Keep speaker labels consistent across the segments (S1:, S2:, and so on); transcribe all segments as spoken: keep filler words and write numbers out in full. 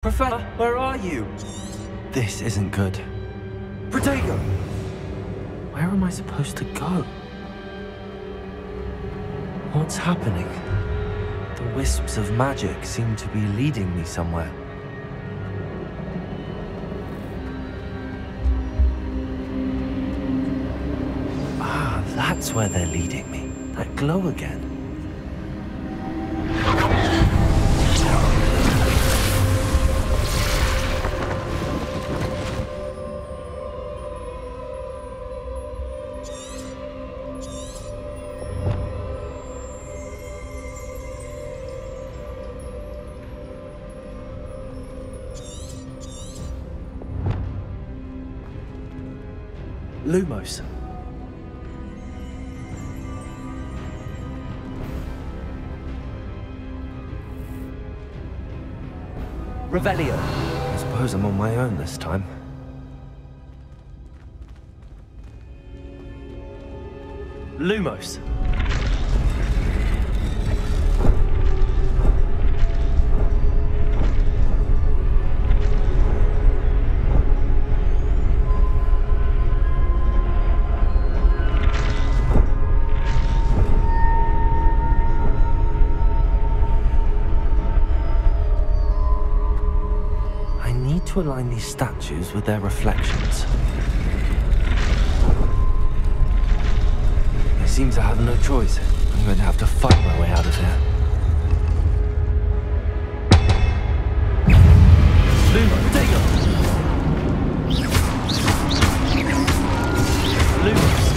S1: Professor, where are you? This isn't good. Protego! Where am I supposed to go? What's happening? The wisps of magic seem to be leading me somewhere. Ah, that's where they're leading me. That glow again. Lumos. Revelio. I suppose I'm on my own this time. Lumos. To align these statues with their reflections. I seem to have no choice. I'm going to have to fight my way out of here. Lumo, take it! Lumos.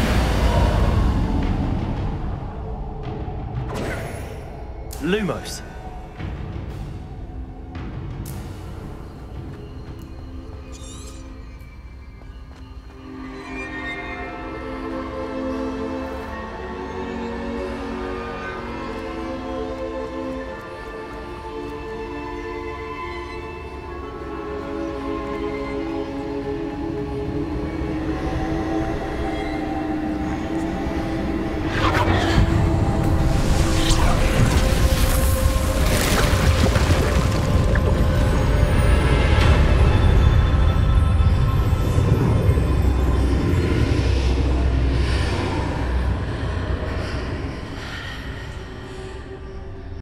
S1: Lumos.